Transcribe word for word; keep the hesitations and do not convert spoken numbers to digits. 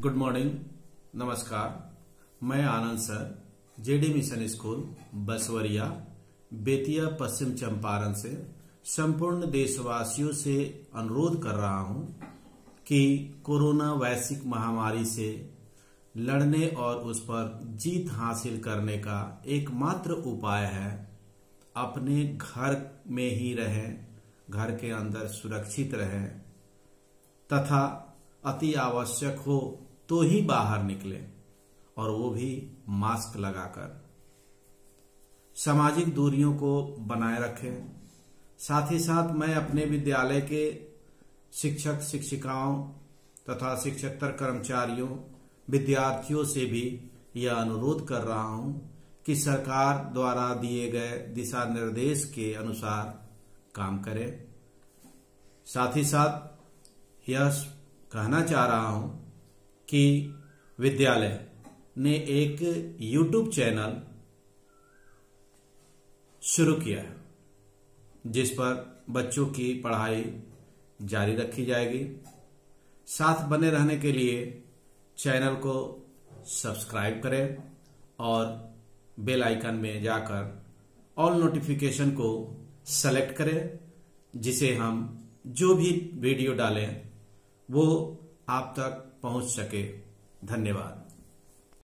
Good morning, नमस्कार। मैं Anand sir, J D mission school Basawaria, Bettiah, Paschim Champaran से संपूर्ण देशवासियों से अनुरोध कर रहा हूं कि कोरोना वैश्विक महामारी से लड़ने और उस पर जीत हासिल करने का एकमात्र उपाय है अपने घर में ही रहें, घर के अंदर सुरक्षित रहें तथा अति आवश्यक हो तो ही बाहर निकलें, और वो भी मास्क लगाकर। सामाजिक दूरियों को बनाए रखें। साथ ही साथ मैं अपने विद्यालय के शिक्षक शिक्षिकाओं तथा शिक्षकेतर कर्मचारियों विद्यार्थियों से भी यह अनुरोध कर रहा हूं कि सरकार द्वारा दिए गए दिशा निर्देश के अनुसार काम करें। साथ ही साथ यह कहना चाह रहा हूं कि विद्यालय ने एक यूट्यूब चैनल शुरू किया है जिस पर बच्चों की पढ़ाई जारी रखी जाएगी। साथ बने रहने के लिए चैनल को सब्सक्राइब करें और बेल आइकन में जाकर ऑल नोटिफिकेशन को सेलेक्ट करें, जिसे हम जो भी वीडियो डालें वो आप तक पहुंच सके। धन्यवाद।